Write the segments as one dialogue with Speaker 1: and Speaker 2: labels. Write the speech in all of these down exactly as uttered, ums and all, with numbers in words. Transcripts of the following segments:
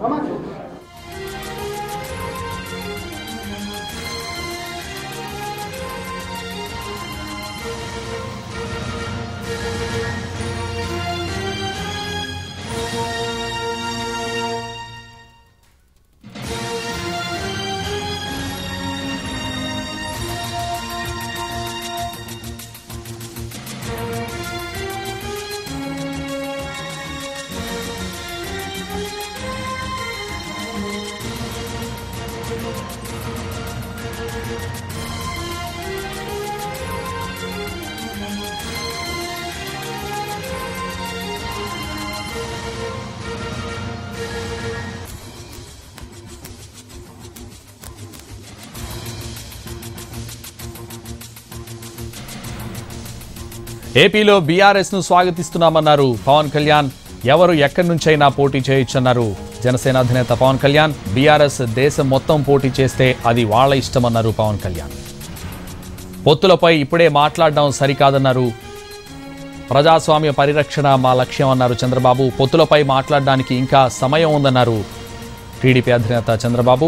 Speaker 1: ఏపీలో బీఆర్ఎస్ ను స్వాగతిస్తున్నామన్నారు పవన్ కళ్యాణ్. ఎవరు ఎక్కడి నుంచైనా పోటీ చేయొచ్చన్నారు జనసేన అధినేత పవన్ కళ్యాణ్. బీఆర్ఎస్ దేశం మొత్తం పోటీ చేస్తే అది వాళ్ళ ఇష్టమన్నారు పవన్ కళ్యాణ్. పొత్తులపై ఇప్పుడే మాట్లాడడం సరికాదన్నారు. ప్రజాస్వామ్య పరిరక్షణ మా లక్ష్యం అన్నారు చంద్రబాబు. పొత్తులపై మాట్లాడడానికి ఇంకా సమయం ఉందన్నారు టీడీపీ అధినేత చంద్రబాబు.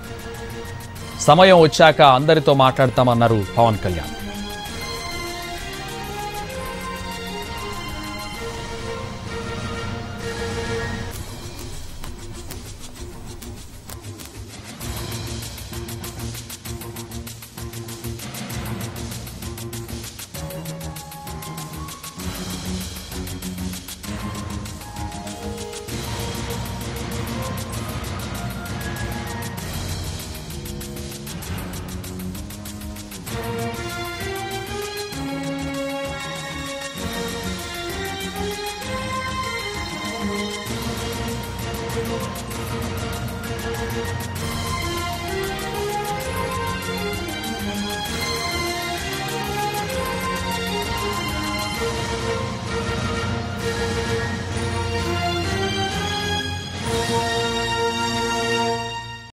Speaker 1: సమయం వచ్చాక అందరితో మాట్లాడతామన్నారు పవన్ కళ్యాణ్.